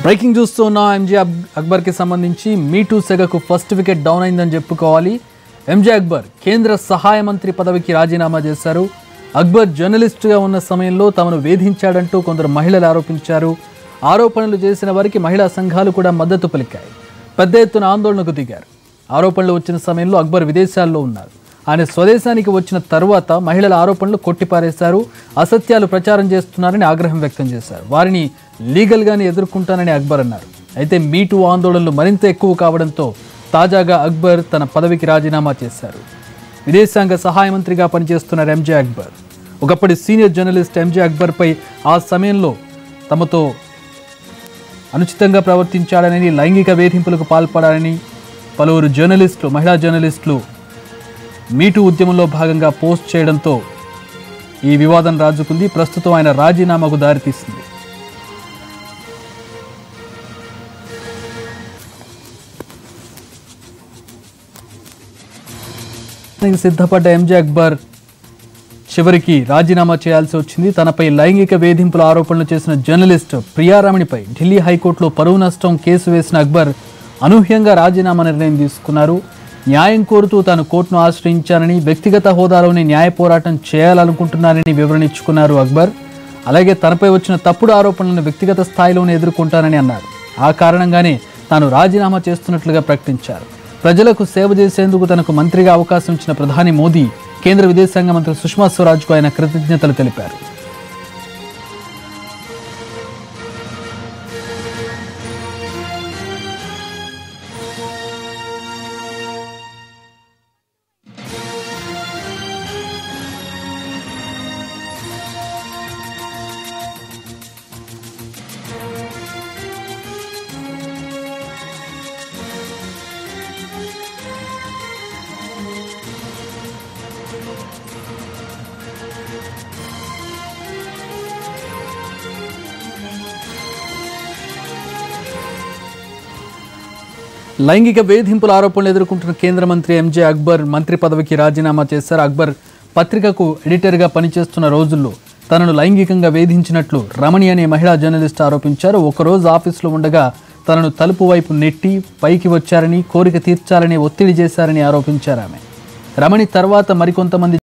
Breaking చూస్తున్న ఎంజే అక్బర్ కి సంబంధించి మీటూ సెగకు ఫస్ట్ వికెట్ డౌన్ అయిందని చెప్పుకోవాలి. ఎంజే అక్బర్ కేంద్ర సహాయ మంత్రి పదవికి రాజీనామా చేశారు. అక్బర్ జర్నలిస్టుగా ఉన్న సమయంలో తమను వేధించాడంటూ కొందరు మహిళలు ఆరోపించారు. ఆరోపణలు చేసిన వారికి మహిళా సంఘాలు కూడా మద్దతు పలికాయి. పెద్ద ఎత్తున ఆందోళనకు దిగారు. ఆరోపణలు వచ్చిన సమయంలో అక్బర్ విదేశాల్లో ఉన్నారు. ఆయన స్వదేశానికి వచ్చిన తరువాత మహిళల ఆరోపణలు కొట్టిపారేశారు. అసత్యాలు ప్రచారం చేస్తున్నారని ఆగ్రహం వ్యక్తం చేశారు. వారిని లీగల్గానే ఎదుర్కొంటానని అక్బర్ అన్నారు. అయితే మీటూ ఆందోళనలు మరింత ఎక్కువ కావడంతో తాజాగా అక్బర్ తన పదవికి రాజీనామా చేశారు. విదేశాంగ సహాయ మంత్రిగా పనిచేస్తున్నారు ఎంజే అక్బర్. ఒకప్పటి సీనియర్ జర్నలిస్ట్ ఎంజే అక్బర్పై ఆ సమయంలో తమతో అనుచితంగా ప్రవర్తించాడని, లైంగిక వేధింపులకు పాల్పడాలని పలువురు జర్నలిస్టులు, మహిళా జర్నలిస్టులు మీటూ ఉద్యమంలో భాగంగా పోస్ట్ చేయడంతో ఈ వివాదం రాజుకుంది. ప్రస్తుతం ఆయన రాజీనామాకు దారితీసింది. సిద్ధపడ్డ ఎంజే అక్బర్ చివరికి రాజీనామా చేయాల్సి వచ్చింది. తనపై లైంగిక వేధింపుల ఆరోపణలు చేసిన జర్నలిస్ట్ ప్రియా రమణిపై ఢిల్లీ హైకోర్టులో పరువు నష్టం కేసు వేసిన అక్బర్ అనూహ్యంగా రాజీనామా నిర్ణయం తీసుకున్నారు. న్యాయం కోరుతూ తాను కోర్టును ఆశ్రయించానని, వ్యక్తిగత హోదాలోని న్యాయ పోరాటం చేయాలనుకుంటున్నానని వివరణ ఇచ్చుకున్నారు అక్బర్. అలాగే తనపై వచ్చిన తప్పుడు ఆరోపణలను వ్యక్తిగత స్థాయిలోనే ఎదుర్కొంటానని అన్నారు. ఆ కారణంగానే తాను రాజీనామా చేస్తున్నట్లుగా ప్రకటించారు. ప్రజలకు సేవ చేసేందుకు తనకు మంత్రిగా అవకాశం ఇచ్చిన ప్రధాని మోదీ, కేంద్ర విదేశాంగ మంత్రి సుష్మా స్వరాజ్కు ఆయన కృతజ్ఞతలు తెలిపారు. లైంగిక వేధింపుల ఆరోపణలు ఎదుర్కొంటున్న కేంద్ర మంత్రి ఎంజే అక్బర్ మంత్రి పదవికి రాజీనామా చేశారు. అక్బర్ పత్రికకు ఎడిటర్గా పనిచేస్తున్న రోజుల్లో తనను లైంగికంగా వేధించినట్లు రమణి అనే మహిళా జర్నలిస్ట్ ఆరోపించారు. ఒకరోజు ఆఫీసులో ఉండగా తనను తలుపు వైపు నెట్టి పైకి వచ్చారని, కోరిక తీర్చాలని ఒత్తిడి చేశారని ఆరోపించారు ఆమె. రమణి తర్వాత మరికొంతమంది